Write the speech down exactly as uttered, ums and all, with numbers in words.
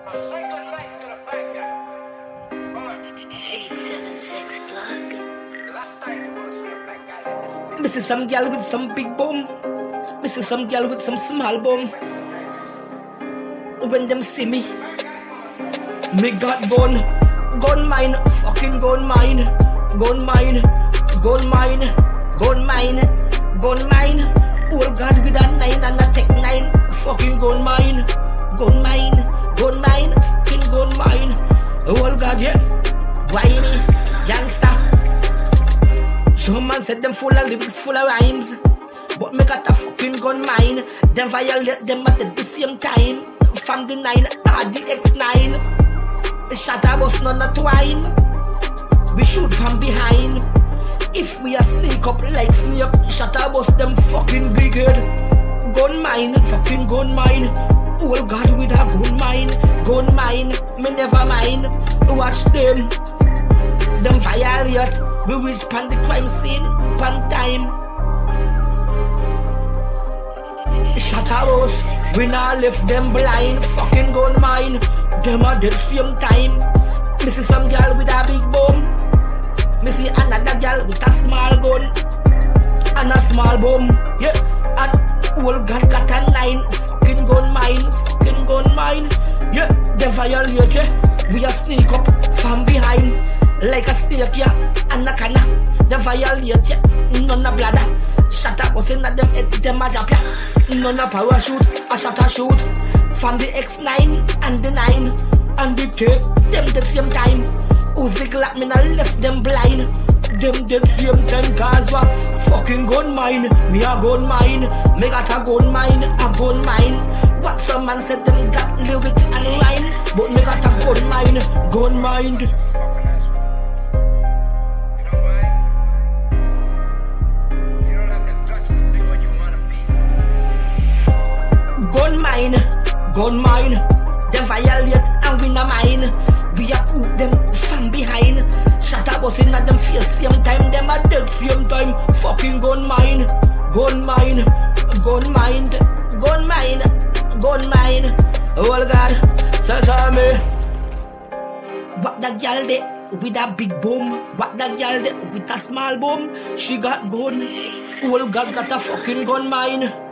This is some girl with some big bum. This is some girl with some small bum. When them see me, me got gun, gun mine, fucking gun mine, gun mine, gun mine, gun mine, gun mine. Oh God, with a nine and a tech nine, fucking gun mine, gun mine, gun mine, fucking gun mine. Oh God, yeah, whiny, gangster. Some man said them full of lyrics, full of rhymes, but me got a fucking gun mine. Them violate them at the same time. From the nine or the X nine, shot a bus none a twine. We shoot from behind. If we a sneak up like snake, shot a bus them fucking big head. Gun mine, fucking gun mine. Oh God, with a gun mine, gun mine. Me never mind. Watch them, them violate. We reach pan the crime scene, pan time. Shut a bus, we not left them blind. Fucking gun mine, them a dead same time. Me see some girl with a big bum. Me see another girl with a small gun and a small bum. Yeah, and old God got a nine. Fucking gun mine, fucking gun mine. Yeah, they violate yeah. We a sneak up from behind like a snake yeah, and a canna. They violate yeah, none a bladder. Shut up, what's in them head, them a jump, yeah. None a parachute, a shot a shoot. From the X nine and the nine and the tape, them the same time. Uzi Glock, me not left them blind. Them the same time, cause what? Fucking gun mine, me a gun mine. Me got a gun mine, a gun mine. What some man said them got lyrics and rhyme, but me got a gun mine, gun mine. Gun mine, gun mine. Them violate and we no mine. We a cook them from behind. Shut a bus in at them face same time. Them a dead same time. Fucking gun mine, gun mine, gun mine, gun mine, gun mine. Oh God, so tell me, what the girl de with a big boom? What the girl de with a small boom? She got gun. Oh God got a fucking gun mine.